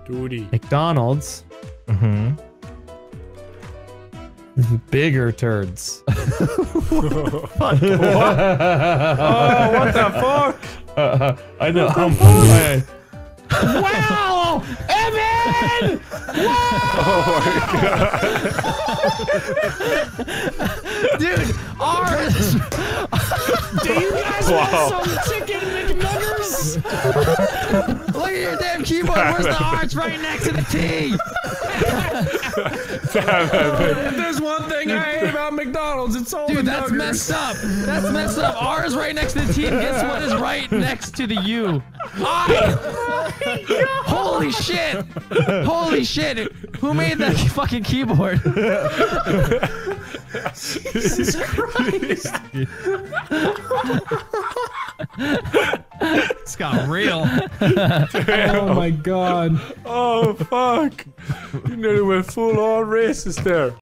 Duty. McDonald's. Bigger turds. What? Oh, what the fuck? I know. Wow! Evan! Oh my god. Dude, ours! Do you guys want some chicken McNuggers? Look at your damn keyboard. Where's the R? It's right next to the T. If there's one thing I hate about McDonald's, it's all Dude, the that's nuggers. messed up. That's messed up. R is right next to the T, and guess what is right next to the U? I. Holy shit! Holy shit! Who made that fucking keyboard? Jesus Christ. It's got real. Oh my god. Oh fuck. You nearly went full on racist there.